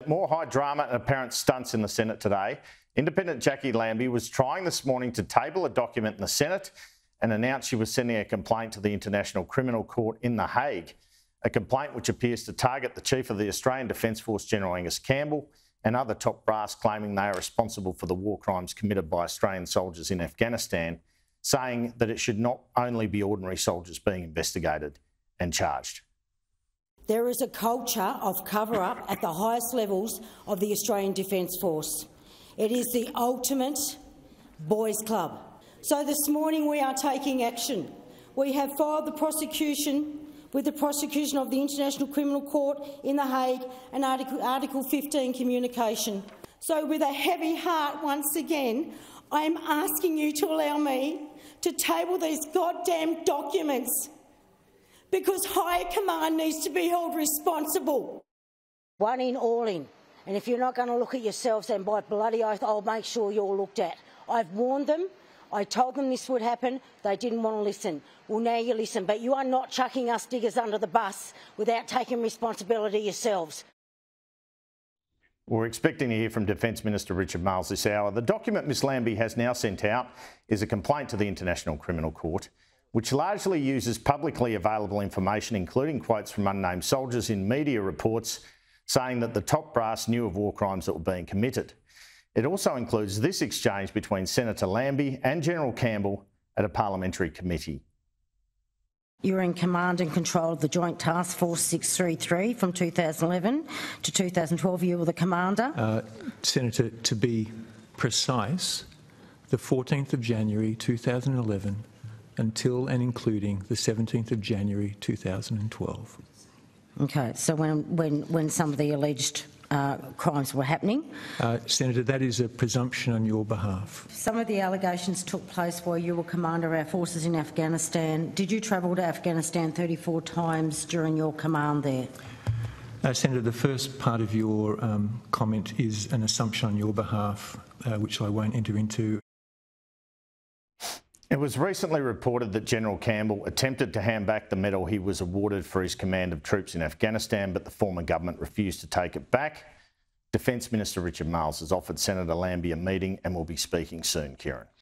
Amid more high drama and apparent stunts in the Senate today, Independent Jacqui Lambie was trying this morning to table a document in the Senate and announced she was sending a complaint to the International Criminal Court in The Hague, a complaint which appears to target the Chief of the Australian Defence Force, General Angus Campbell, and other top brass claiming they are responsible for the war crimes committed by Australian soldiers in Afghanistan, saying that it should not only be ordinary soldiers being investigated and charged. There is a culture of cover-up at the highest levels of the Australian Defence Force. It is the ultimate boys' club. So this morning we are taking action. We have filed the prosecution with the prosecution of the International Criminal Court in The Hague and Article 15 communication. So with a heavy heart once again, I am asking you to allow me to table these goddamn documents, because higher command needs to be held responsible. One in, all in. And if you're not going to look at yourselves, then by bloody oath, I'll make sure you're looked at. I've warned them. I told them this would happen. They didn't want to listen. Well, now you listen. But you are not chucking us diggers under the bus without taking responsibility yourselves. We're expecting to hear from Defence Minister Richard Marles this hour. The document Ms Lambie has now sent out is a complaint to the International Criminal Court, which largely uses publicly available information, including quotes from unnamed soldiers in media reports saying that the top brass knew of war crimes that were being committed. It also includes this exchange between Senator Lambie and General Campbell at a parliamentary committee. You were in command and control of the Joint Task Force 633 from 2011 to 2012. You were the commander. Senator, to be precise, the 14th of January 2011 until and including the 17th of January 2012. Okay, so when some of the alleged crimes were happening? Senator, that is a presumption on your behalf. Some of the allegations took place while you were commander of our forces in Afghanistan. Did you travel to Afghanistan 34 times during your command there? Senator, the first part of your comment is an assumption on your behalf, which I won't enter into. It was recently reported that General Campbell attempted to hand back the medal he was awarded for his command of troops in Afghanistan, but the former government refused to take it back. Defence Minister Richard Marles has offered Senator Lambie a meeting and will be speaking soon, Kieran.